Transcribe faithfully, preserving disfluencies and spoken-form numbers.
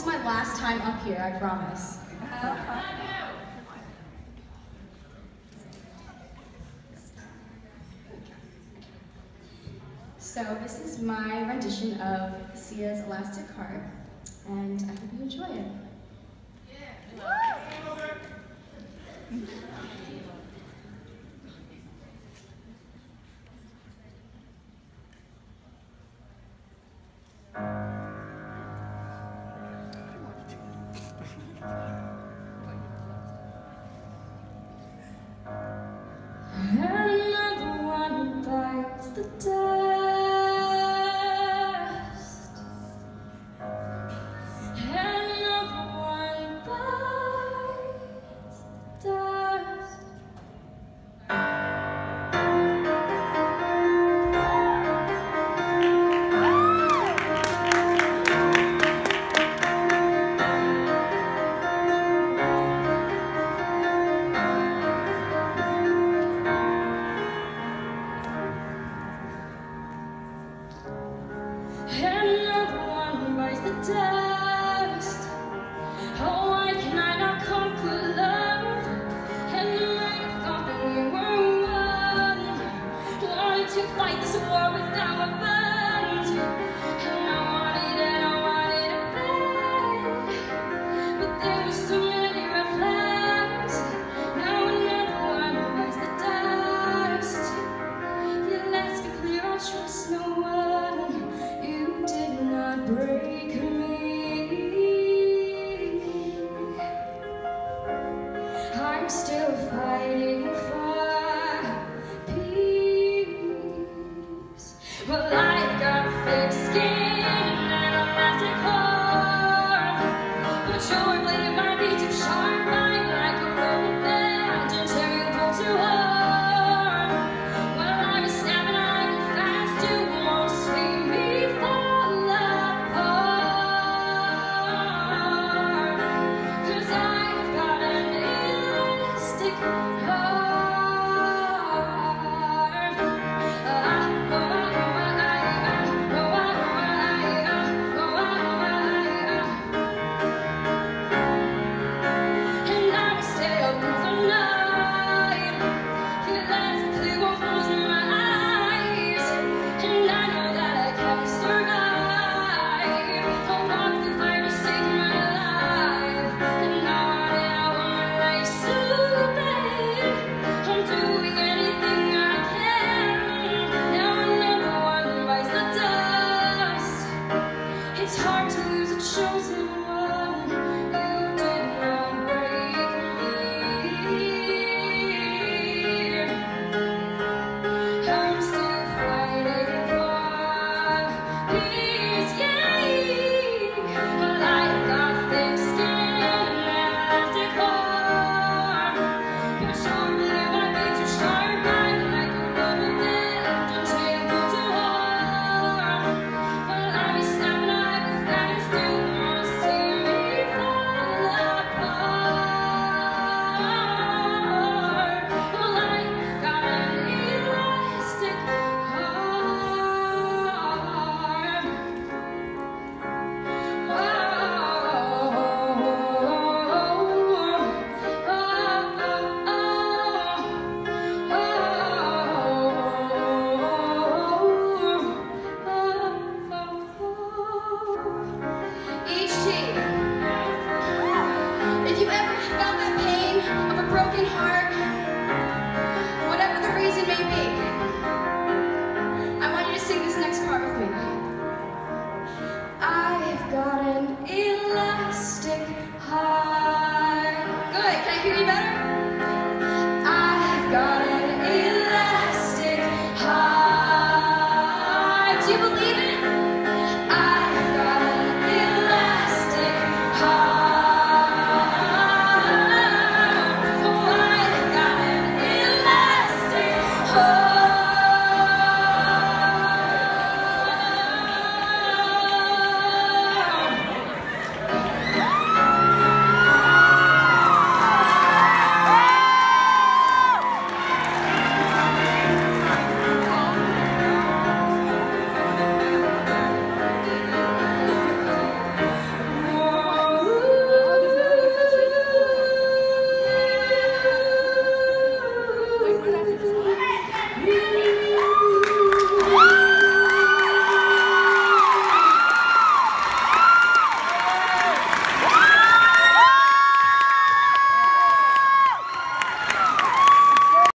my last time up here, I promise. So this is my rendition of Sia's Elastic Heart, and I hope you enjoy it. Another one bites the dust. Another one bites the dust. Another one bites the dust. Oh, why can I not conquer love? And the night I thought that we were one. Wanted to fight this war without weapons. And I wanted it, I wanted it bad. But there were so many red flags. Now another one bites the dust. Yeah, let's be clear, I trust no one. You did not break me. I'm still